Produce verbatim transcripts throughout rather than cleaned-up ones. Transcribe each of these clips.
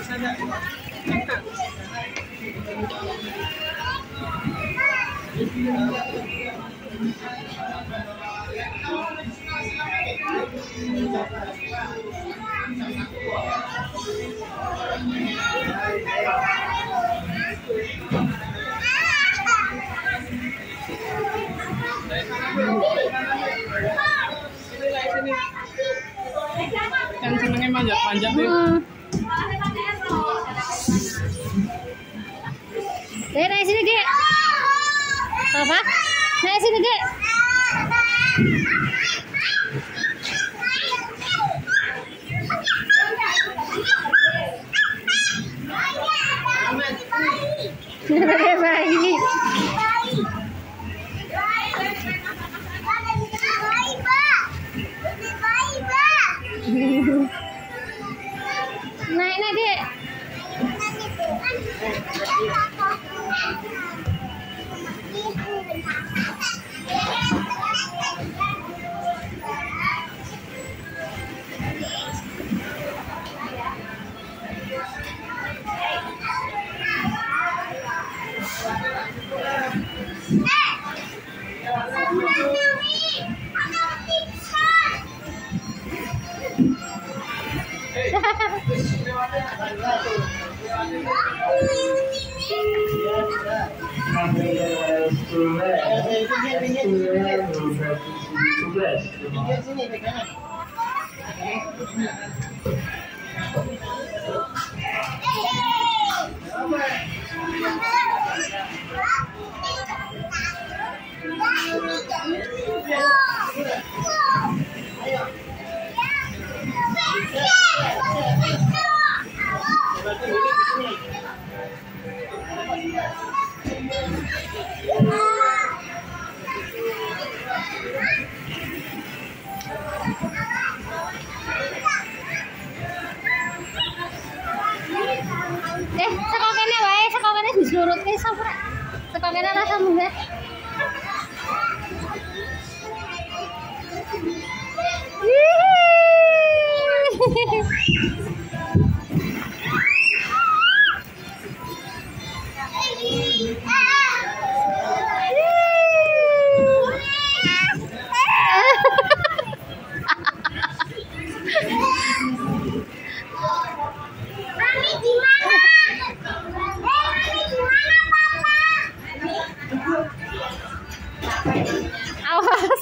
Kan senengnya manjat-manjat nih. Hmm. Dek, naik sini, Dek. Apa? Naik sini, Dek. Dek, bayi. Naik, naik, Dek. Eh, saka kene wae, saka kene disurutke sapa? Saka kene rasa munggah. Awas.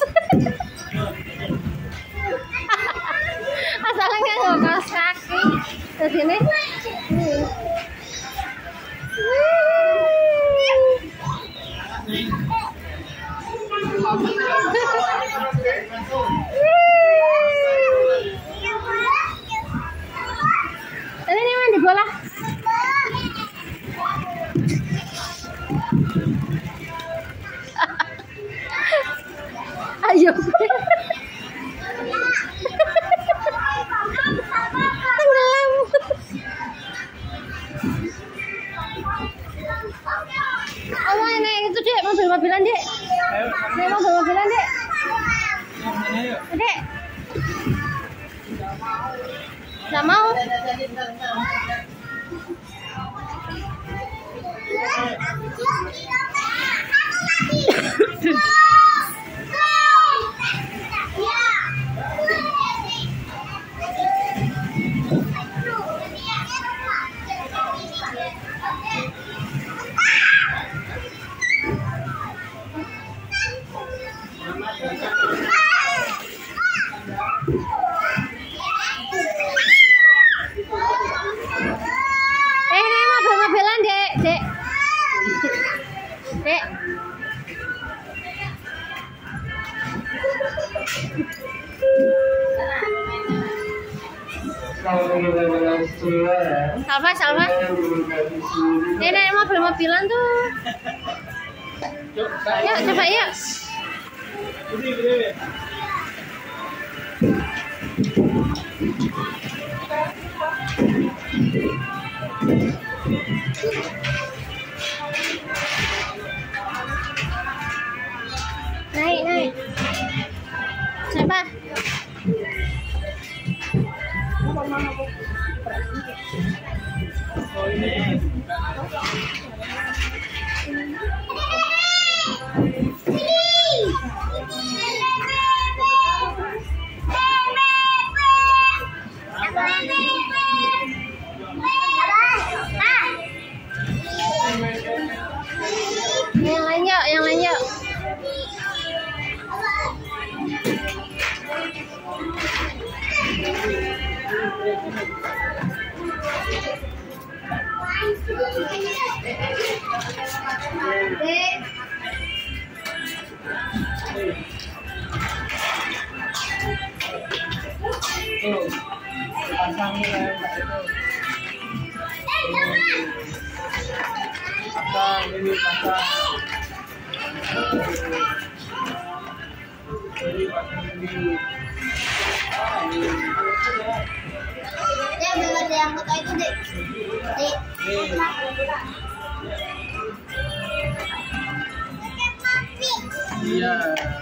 Asalnya nggak keras kaki ke sini. Ini nih mandi bola. Ayo. Tenggelam. Oh, naik itu, Dek, mobil-mobilan, Dek. Naik mobil-mobilan, Dek. Dek. Nggak mau. Eh, ini mobil-mobilan, Dek, Dek. Dek. Salva, Salva. Ini naik mobil-mobilan tuh. Yuk, coba yuk. Naik, naik. Siapa? Oh ini. Yang lain yuk, yang lain yuk. Tuh, pasang ya, pasang ini pasang. Jadi pasang ini. Ya belum ada yang foto itu deh. Dek. Iya.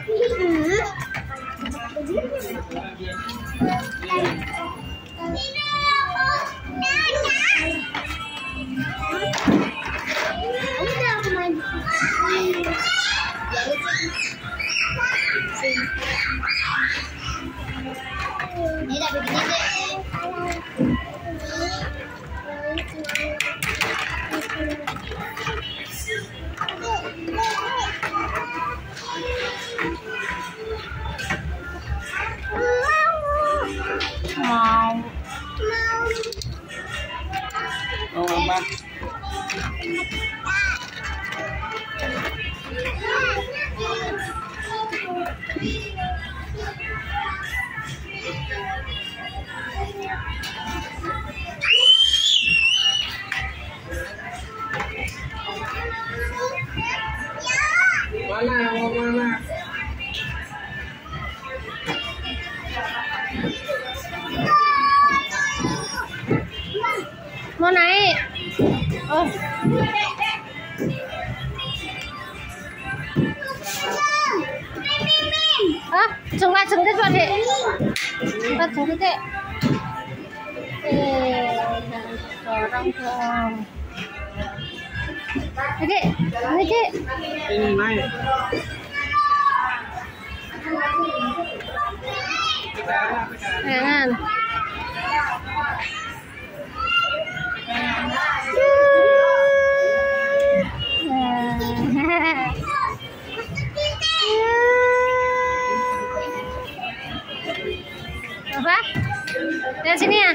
Ini dah begini deh. Mau. Oh, Mama. Mana mau mana? Mau naik? Oh. Ah, jengkat jengkit Pak Dek. Jengkat jengkit Dek. Eh, jangan dorong dong. Oke, ini Dek. Ini naik. Jangan. Apa? Lihat sini ya.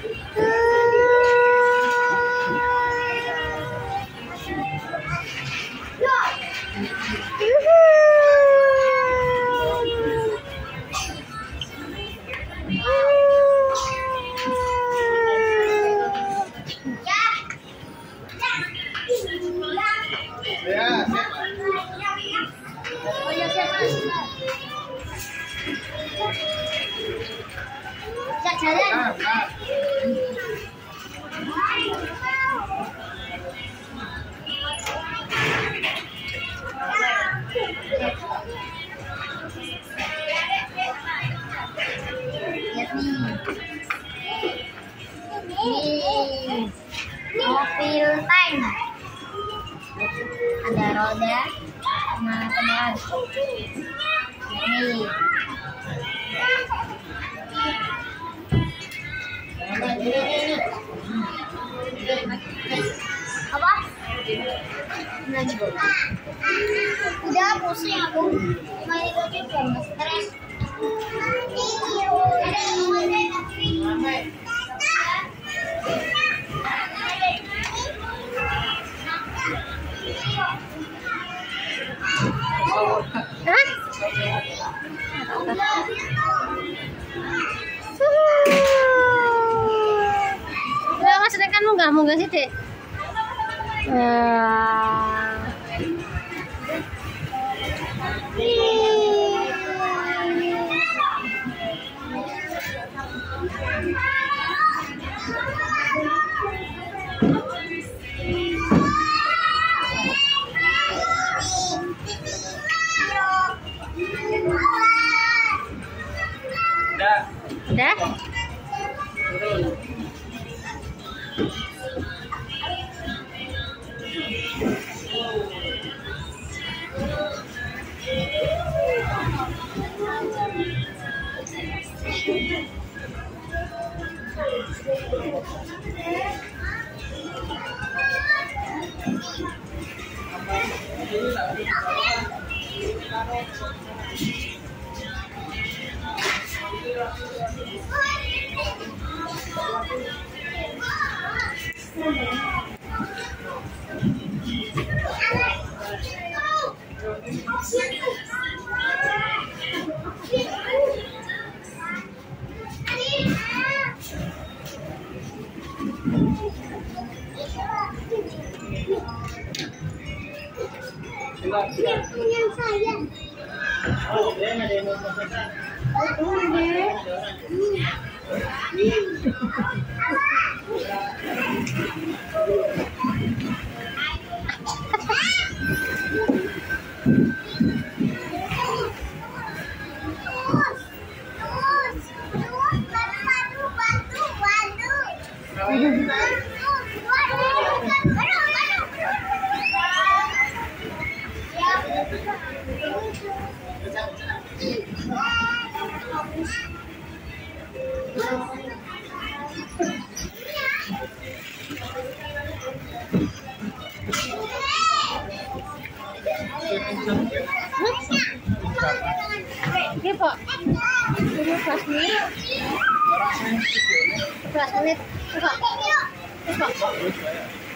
Ya, Oh ya siapa? Siap jalan. nah, nah. Lihat nih. Nih. Mobil tank. Ada roda sama pemeran. Nih. Apa? Udah pusing aku. Main itu juga nggak stres. Hah? Udah mas kan munggah munggah sih Dek. Wah. Udah. Udah? Turun. Punya saya. Oh, dia ada yang mau masakan. Oh, deh. Ini Pak, ini kelas menit, kelas menit, Pak, Pak.